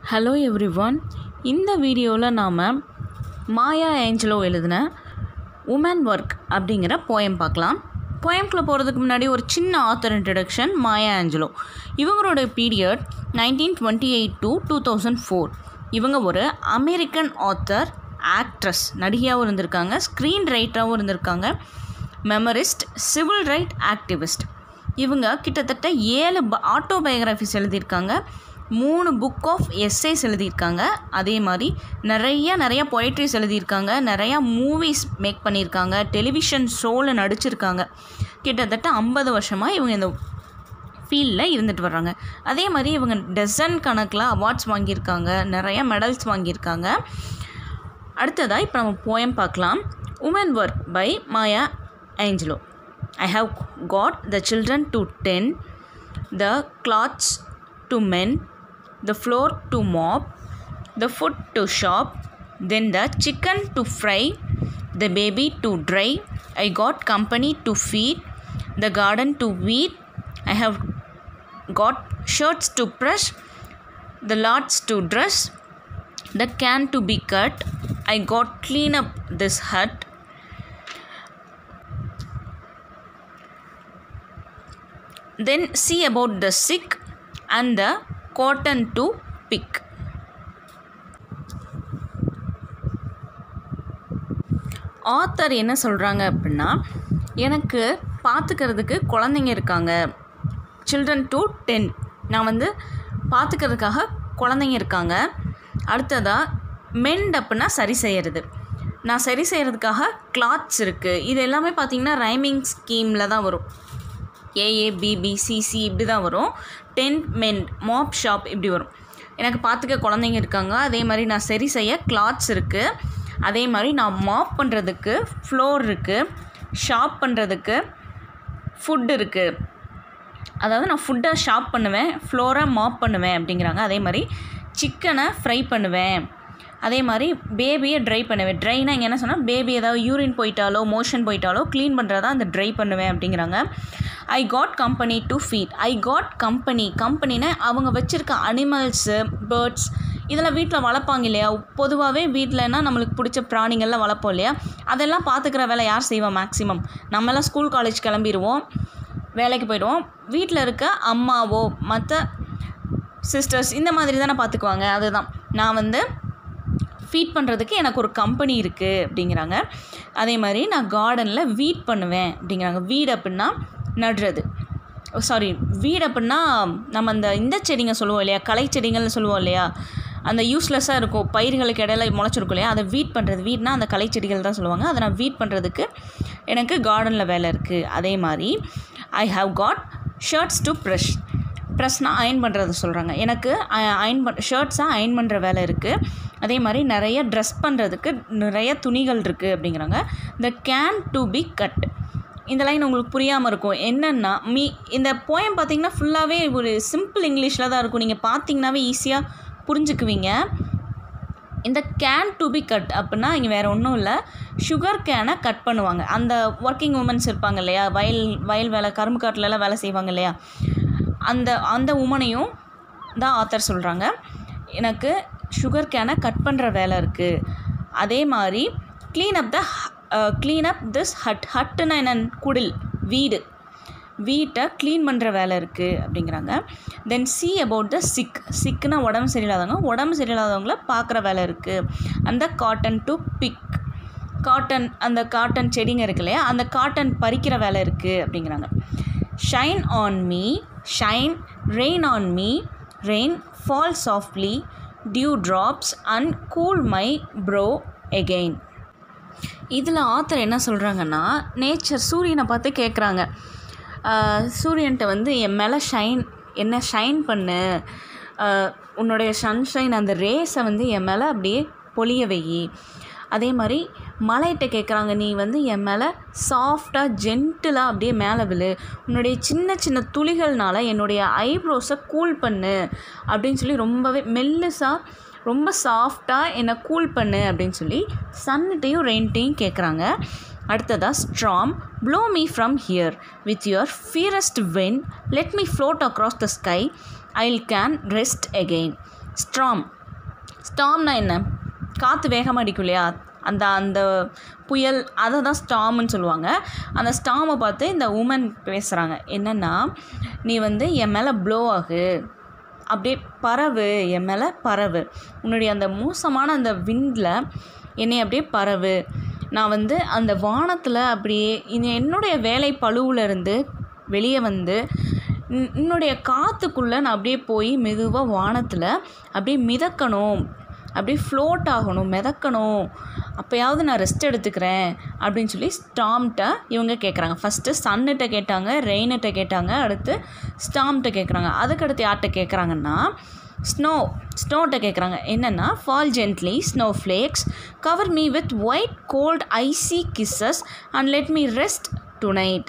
Hello everyone. இந்த வீடியோவில் நாம் மாயா ஏஞ்சலோ எழுதின உமன் ஒர்க் அப்படிங்கிற போயம் பார்க்கலாம். போயம்குள்ளே போகிறதுக்கு முன்னாடி ஒரு சின்ன ஆத்தர் இன்ட்ரடக்ஷன். மாயா ஏஞ்சலோ இவங்களோட பீரியட் 1928 to 2004. இவங்க ஒரு அமெரிக்கன் ஆத்தர், ஆக்ட்ரஸ், நடிகையாகவும் இருந்திருக்காங்க, ஸ்க்ரீன் ரைட்டராகவும் இருந்திருக்காங்க, மெமரிஸ்ட், சிவில் ரைட் ஆக்டிவிஸ்ட். இவங்க கிட்டத்தட்ட 7 ஆட்டோபயோகிராஃபிஸ் எழுதியிருக்காங்க, 3 புக் ஆஃப் எஸ்ஸேஸ் எழுதியிருக்காங்க, அதே மாதிரி நிறைய பொயட்ரிஸ் எழுதியிருக்காங்க, நிறையா மூவிஸ் மேக் பண்ணியிருக்காங்க, டெலிவிஷன் ஷோவில் நடிச்சிருக்காங்க. கிட்டத்தட்ட 50 வருஷமாக இவங்க இந்த ஃபீல்டில் இருந்துட்டு வர்றாங்க. அதே மாதிரி இவங்க டசன் கணக்கில் அவார்ட்ஸ் வாங்கியிருக்காங்க, நிறைய மெடல்ஸ் வாங்கியிருக்காங்க. அடுத்ததாக இப்போ நம்ம போயம் பார்க்கலாம். Woman work by Maya Angelou. I have got the children to tend, the clothes to mend, the floor to mop, the food to shop, then the chicken to fry, the baby to dry. I got company to feed, the garden to weed. I have got shirts to press, the lots to dress, the can to be cut. I got clean up this hut. Then see about the sick and the cotton to pick. Author என்ன சொல்கிறாங்க அப்படின்னா, எனக்கு பார்த்துக்கிறதுக்கு குழந்தைங்க இருக்காங்க, children to 10, நான் பார்த்துக்கிறதுக்காக குழந்தைங்க இருக்காங்க. அடுத்ததாக மெண்ட் அப்படின்னா சரி செய்கிறது, நான் சரி செய்கிறதுக்காக கிளாத்ஸ் இருக்குது. இது எல்லாமே பார்த்திங்கன்னா ரைமிங் ஸ்கீமில் தான் வரும். ஏஏ பிபி சிசி இப்படி தான் வரும். 10 மெண்ட், மாப் ஷாப் இப்படி வரும். எனக்கு பார்த்துக்க குழந்தைங்க இருக்காங்க, அதே மாதிரி நான் சரி செய்ய கிளாத்ஸ் இருக்குது, அதே மாதிரி நான் மாப் பண்ணுறதுக்கு ஃப்ளோர் இருக்குது, ஷாப் பண்ணுறதுக்கு ஃபுட் இருக்குது. அதாவது நான் ஃபுட்டை ஷாப் பண்ணுவேன், ஃப்ளோரை மாப் பண்ணுவேன் அப்படிங்கிறாங்க. அதே மாதிரி சிக்கனை ஃப்ரை பண்ணுவேன், அதே மாதிரி பேபியை ட்ரை பண்ணுவேன். ட்ரைனா இங்கே என்ன சொன்னால், பேபி ஏதாவது யூரின் போயிட்டாலோ மோஷன் போயிட்டாலோ க்ளீன் பண்ணுறதா அந்த ட்ரை பண்ணுவேன் அப்படிங்கிறாங்க. I got company to feed. I got கம்பெனினா அவங்க வச்சுருக்க அனிமல்ஸு, பேர்ட்ஸ் இதெல்லாம் வீட்டில் வளர்ப்பாங்க இல்லையா. பொதுவாகவே வீட்டிலனா நம்மளுக்கு பிடிச்ச பிராணிகள்லாம் வளர்ப்போம் இல்லையா. அதெல்லாம் பார்த்துக்கிற வேலை யார் செய்வா? மேக்ஸிமம் நம்மளாம் ஸ்கூல் காலேஜ் கிளம்பிடுவோம், வேலைக்கு போயிடுவோம். வீட்டில் இருக்க அம்மாவோ மற்ற சிஸ்டர்ஸ் இந்த மாதிரி தானே பார்த்துக்குவாங்க. அதுதான் நான் ஃபீட் பண்ணுறதுக்கு எனக்கு ஒரு கம்பெனி இருக்குது அப்படிங்கிறாங்க. அதே மாதிரி நான் கார்டனில் வீட் பண்ணுவேன் அப்படிங்கிறாங்க. வீடு அப்படின்னா நடுறது, வீடு அப்படின்னா நம்ம இந்த செடிங்க சொல்லுவோம் இல்லையா, களை செடிங்கள்னு சொல்லுவோம் இல்லையா, அந்த யூஸ்லெஸ்ஸாக இருக்கும், பயிர்களுக்கு இடையில முளைச்சிருக்கும் இல்லையா, அதை வீட் பண்ணுறது. வீட்னா அந்த களை செடிகள் தான் சொல்லுவாங்க. அதை நான் வீட் பண்ணுறதுக்கு எனக்கு கார்டனில் வேலை இருக்குது. அதே மாதிரி I have got shirts to ப்ரெஸ்னால் அயன் பண்ணுறது சொல்கிறாங்க. எனக்கு ஷர்ட்ஸாக அயன் பண்ணுற வேலை இருக்குது. அதே மாதிரி நிறைய ட்ரெஸ் பண்ணுறதுக்கு நிறைய துணிகள் இருக்குது அப்படிங்கிறாங்க. The cane to be cut. இந்த லைன் உங்களுக்கு புரியாமல் இருக்கும். என்னென்னா இந்த போயம் பார்த்திங்கன்னா ஃபுல்லாகவே ஒரு சிம்பிள் இங்கிலீஷில் தான் இருக்கும். நீங்கள் பார்த்திங்கனாவே ஈஸியாக புரிஞ்சுக்குவீங்க. இந்த கேன் டு பி கட் அப்படின்னா இங்கே வேறு ஒன்றும் இல்லை, சுகர் கேனை கட் பண்ணுவாங்க. அந்த ஒர்க்கிங் உமன்ஸ் இருப்பாங்க இல்லையா, வயல் வேலை, கரும்பு காட்டிலலாம் வேலை செய்வாங்க இல்லையா, அந்த உமனையும் தான் ஆத்தர் சொல்கிறாங்க. எனக்கு சுகர் கேனை கட் பண்ணுற வேலை இருக்குது. அதே மாதிரி க்ளீன் அப் திஸ் ஹட்டுன்னா என்ன, குடில், வீட்டை க்ளீன் பண்ணுற வேலை இருக்குது அப்படிங்கிறாங்க. தென் see about the சிக்னா உடம்பு சரியில்லாதவங்கள பார்க்குற வேலை இருக்குது. அந்த காட்டன் டு பிக், அந்த காட்டன் செடிங்க இருக்கு இல்லையா, அந்த காட்டன் பறிக்கிற வேலை இருக்குது அப்படிங்கிறாங்க. Shine on me, rain on me, rain fall softly, dew drops and cool my brow again. இதில் ஆத்தர் என்ன சொல்கிறாங்கன்னா, நேச்சர் சூரியனை பார்த்து கேட்குறாங்க. சூரியன்ட்ட என் மேலே ஷைன் பண்ணு, உன்னுடைய சன்ஷைன் அந்த ரேஸை என் மேலே அப்படியே பொழிய வை. அதே மாதிரி மலைகிட்ட கேட்குறாங்க, நீ என் மேலே சாஃப்டாக ஜென்டிலாக அப்படியே மேலே விழு, உன்னுடைய சின்ன துளிகள்னால என்னுடைய ஐப்ரோஸை கூல் பண்ணு அப்படின்னு சொல்லி ரொம்பவே மெல்லுசாக ரொம்ப சாஃப்டாக என்னை கூல் பண்ணு அப்படின்னு சொல்லி சன்னிட்டையும் ரெயின்ட்டையும் கேட்குறாங்க. அடுத்ததாக storm, blow me from here with your fiercest wind, let me float across the sky, I can rest again. ஸ்டார்ம்னா என்ன? காற்று வேகமாக அடிக்கும் இல்லையா, அந்த புயல், அதை தான் ஸ்டார்ம்னு சொல்லுவாங்க. அந்த ஸ்டார்மை பார்த்து இந்த உமன் பேசுகிறாங்க, என்னென்னா நீ வந்து என் மேலே ப்ளோ ஆகு, அப்படியே பரவு, என் மேலே பரவு, உன்னுடைய அந்த மோசமான அந்த விண்டில் என்னை அப்படியே பரவு, நான் வந்து அந்த வானத்தில் அப்படியே என்னுடைய வேலை பளுவிலேருந்து வெளியே வந்து என்னுடைய காற்றுக்குள்ளே நான் அப்படியே போய் மெதுவாக வானத்தில் அப்படியே மிதக்கணும், அப்படியே ஃப்ளோட் ஆகணும், மிதக்கணும், அப்போயாவது நான் ரெஸ்ட் எடுத்துக்கிறேன் அப்படின்னு சொல்லி ஸ்டார்ம்கிட்ட இவங்க கேட்குறாங்க. ஃபஸ்ட்டு சன்னுகிட்ட கேட்டாங்க, ரெயின்கிட்ட கேட்டாங்க, அடுத்து ஸ்டார்ம்கிட்ட கேட்குறாங்க. அதுக்கடுத்து யார்கிட்ட கேட்குறாங்கன்னா ஸ்னோகிட்ட கேட்குறாங்க. என்னென்னா fall gently snowflakes cover me with white cold icy kisses and let me rest tonight.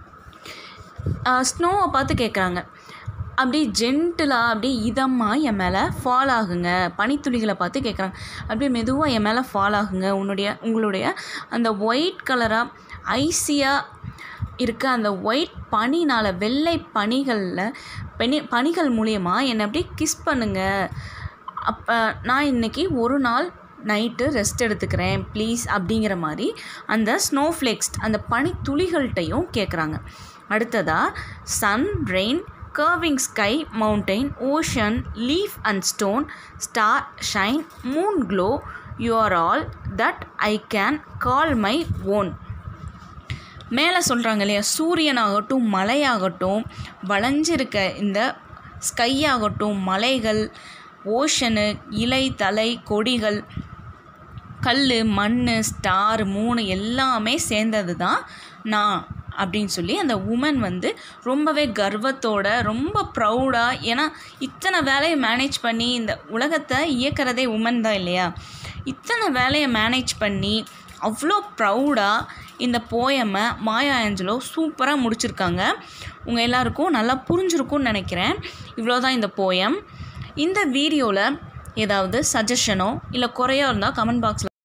ஸ்னோவை பார்த்து கேட்குறாங்க, அப்படியே ஜென்டிலாக அப்படியே இதமாக என் மேலே ஃபால் ஆகுங்க, பனித்துளிகளை பார்த்து கேட்குறாங்க, அப்படியே மெதுவாக என் மேலே ஃபால் ஆகுங்க, உங்களுடைய அந்த ஒயிட் கலராக ஐசியாக இருக்க அந்த ஒயிட் பனினால், வெள்ளை பனிகள் மூலியமாக என்னை அப்படியே கிஸ் பண்ணுங்க, அப்போ நான் இன்றைக்கி ஒரு நாள் நைட்டு ரெஸ்ட் எடுத்துக்கிறேன் ப்ளீஸ் அப்படிங்கிற மாதிரி அந்த ஸ்னோஃப்ளேக்ஸ், அந்த பனித்துளிகள்கிட்டையும் கேட்குறாங்க. அடுத்ததாக sun, rain, curving sky, mountain, ocean, leaf and stone, star, shine, moon glow, you are all that I can call my own. மேலே சொல்கிறாங்க இல்லையா, சூரியனாகட்டும், மலையாகட்டும், வளைஞ்சிருக்க இந்த ஸ்கை ஆகட்டும், மலைகள், ஓஷனு, இலை, தலை, கொடிகள், கல், மண், ஸ்டார், மூணு எல்லாமே சேர்ந்தது தான் நான் அப்படின்னு சொல்லி அந்த உமன் வந்து ரொம்பவே கர்வத்தோட, ரொம்ப ப்ரௌடாக, ஏன்னா இத்தனை வேலையை மேனேஜ் பண்ணி இந்த உலகத்தை இயக்கிறதே உமன் தான் இல்லையா, இத்தனை வேலையை மேனேஜ் பண்ணி அவ்வளோ ப்ரௌடாக இந்த போயமை மாயா ஆஞ்சலோ சூப்பராக முடிச்சிருக்காங்க. உங்கள் எல்லாருக்கும் நல்லா புரிஞ்சிருக்கும்னு நினைக்கிறேன். இவ்வளோதான் இந்த போயம். இந்த வீடியோவில் ஏதாவது சஜஷனோ இல்லை குறையோ இருந்தால் கமெண்ட் பாக்ஸில்